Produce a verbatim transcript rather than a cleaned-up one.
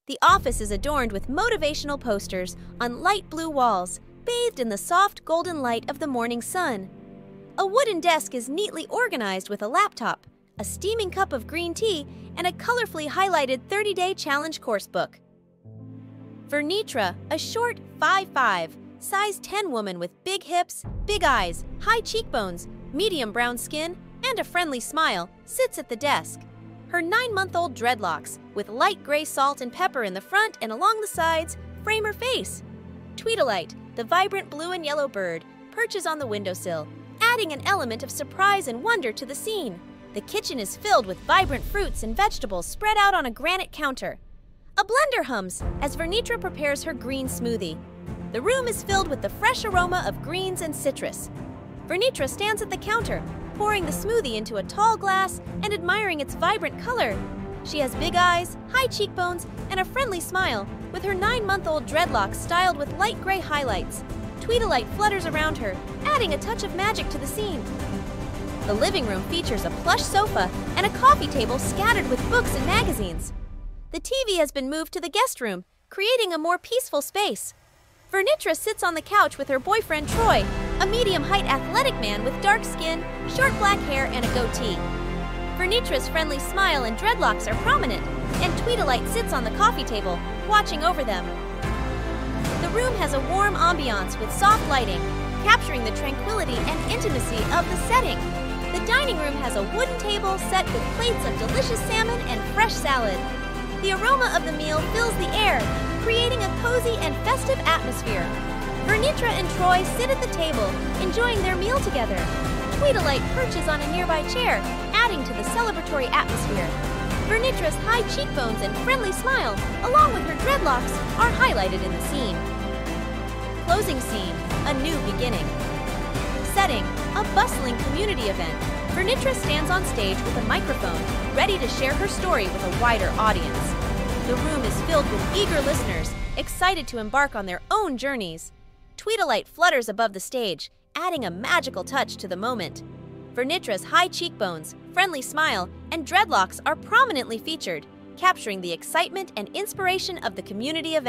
The office is adorned with motivational posters on light blue walls, bathed in the soft golden light of the morning sun. A wooden desk is neatly organized with a laptop, a steaming cup of green tea, and a colorfully highlighted thirty-day challenge course book. Vernitra, a short five foot five, size ten woman with big hips, big eyes, high cheekbones, medium brown skin, and a friendly smile, sits at the desk. Her nine-month-old dreadlocks, with light gray salt and pepper in the front and along the sides, frame her face. Tweedledite, the vibrant blue and yellow bird, perches on the windowsill, adding an element of surprise and wonder to the scene. The kitchen is filled with vibrant fruits and vegetables spread out on a granite counter. A blender hums as Vernitra prepares her green smoothie. The room is filled with the fresh aroma of greens and citrus. Vernitra stands at the counter, pouring the smoothie into a tall glass and admiring its vibrant color. She has big eyes, high cheekbones, and a friendly smile, with her nine-month-old dreadlocks styled with light gray highlights. Tweedledite flutters around her, adding a touch of magic to the scene. The living room features a plush sofa and a coffee table scattered with books and magazines. The T V has been moved to the guest room, creating a more peaceful space. Vernitra sits on the couch with her boyfriend Troy, a medium-height athletic man with dark skin, short black hair, and a goatee. Vernitra's friendly smile and dreadlocks are prominent, and Tweedledite sits on the coffee table, watching over them. The room has a warm ambiance with soft lighting, capturing the tranquility and intimacy of the setting. The dining room has a wooden table set with plates of delicious salmon and fresh salad. The aroma of the meal fills the air, creating a cozy and festive atmosphere. Vernitra and Troy sit at the table, enjoying their meal together. Tweedledite perches on a nearby chair, adding to the celebratory atmosphere. Vernitra's high cheekbones and friendly smile, along with her dreadlocks, are highlighted in the scene. Closing scene, a new beginning. Setting, a bustling community event. Vernitra stands on stage with a microphone, ready to share her story with a wider audience. The room is filled with eager listeners, excited to embark on their own journeys. Tweedledite flutters above the stage, adding a magical touch to the moment. Vernitra's high cheekbones, friendly smile, and dreadlocks are prominently featured, capturing the excitement and inspiration of the community event.